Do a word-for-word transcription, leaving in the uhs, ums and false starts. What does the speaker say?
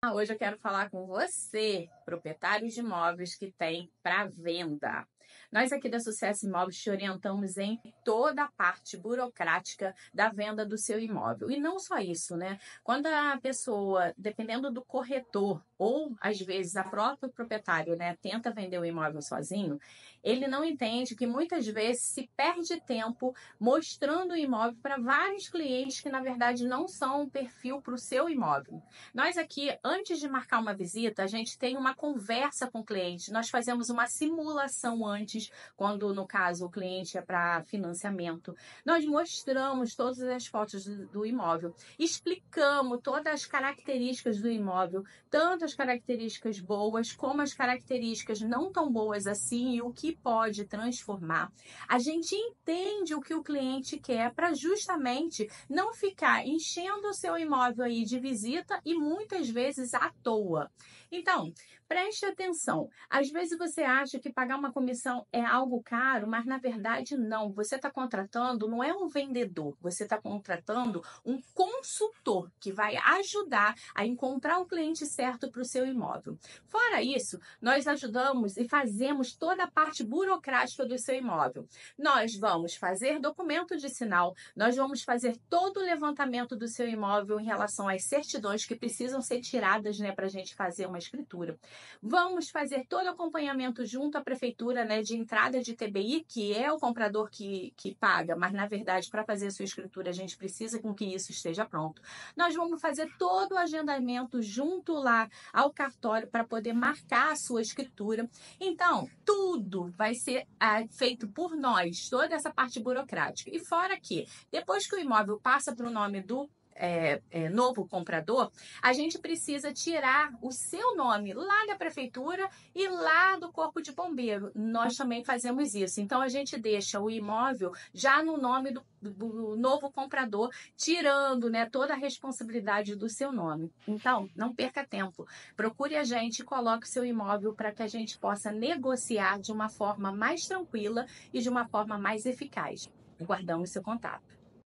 Ah, Hoje eu quero falar com você, proprietário de imóveis que tem para venda. Nós aqui da Sucesso Imóveis te orientamos em toda a parte burocrática da venda do seu imóvel. E não só isso, né? Quando a pessoa, dependendo do corretor, ou às vezes a própria proprietário, né, tenta vender o imóvel sozinho, ele não entende que muitas vezes se perde tempo mostrando o imóvel para vários clientes que, na verdade, não são um perfil para o seu imóvel. Nós aqui, antes de marcar uma visita, a gente tem uma conversa com o cliente. Nós fazemos uma simulação antes, quando no caso o cliente é para financiamento. Nós mostramos todas as fotos do, do imóvel, explicamos todas as características do imóvel, tanto as características boas como as características não tão boas assim e o que pode transformar. A gente entende o que o cliente quer para justamente não ficar enchendo o seu imóvel aí de visita e muitas vezes à toa. Então, preste atenção. Às vezes você acha que pagar uma comissão é algo caro, mas na verdade não. Você está contratando, não é um vendedor, você está contratando um consultor que vai ajudar a encontrar o cliente certo para o seu imóvel. Fora isso, nós ajudamos e fazemos toda a parte burocrática do seu imóvel. Nós vamos fazer documento de sinal, nós vamos fazer todo o levantamento do seu imóvel em relação às certidões que precisam ser tiradas, né, para a gente fazer uma escritura. Vamos fazer todo o acompanhamento junto à prefeitura, né, de entrada de T B I, que é o comprador que, que paga, mas na verdade, para fazer a sua escritura, a gente precisa com que isso esteja pronto. Nós vamos fazer todo o agendamento junto lá ao cartório para poder marcar a sua escritura. Então, tudo vai ser ah, feito por nós, toda essa parte burocrática. E fora que, depois que o imóvel passa para o nome do é, é, novo comprador, a gente precisa tirar o seu nome lá da prefeitura e lá do corpo de bombeiro. Nós também fazemos isso. Então, a gente deixa o imóvel já no nome do, do novo comprador, tirando, né, toda a responsabilidade do seu nome. Então, não perca tempo. Procure a gente e coloque o seu imóvel para que a gente possa negociar de uma forma mais tranquila e de uma forma mais eficaz. Aguardamos seu contato.